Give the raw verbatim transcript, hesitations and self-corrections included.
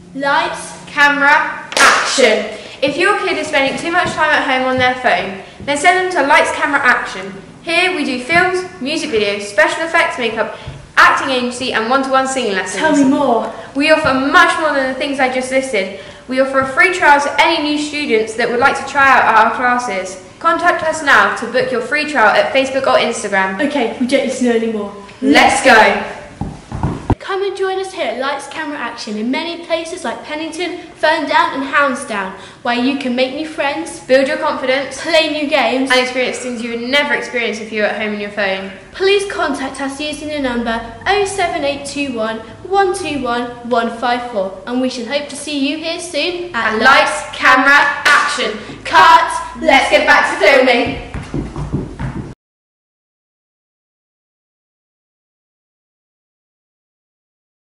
Lights, camera, action. If your kid is spending too much time at home on their phone, then send them to Lights, Camera, Action. Here we do films, music videos, special effects makeup, acting agency and one-to-one singing lessons. Tell me more. We offer much more than the things I just listed. We offer a free trial to any new students that would like to try out our classes. Contact us now to book your free trial at Facebook or Instagram. Okay, we don't need to know any more. Let's go! Come and join us here at Lights, Camera, Action in many places like Pennington, Ferndown and Hounsdown, where you can make new friends, build your confidence, play new games and experience things you would never experience if you were at home on your phone. Please contact us using the number oh seven eight two one, one two one, one five four and we shall hope to see you here soon at and Lights, Camera, Action. Cut! Let's get back to filming.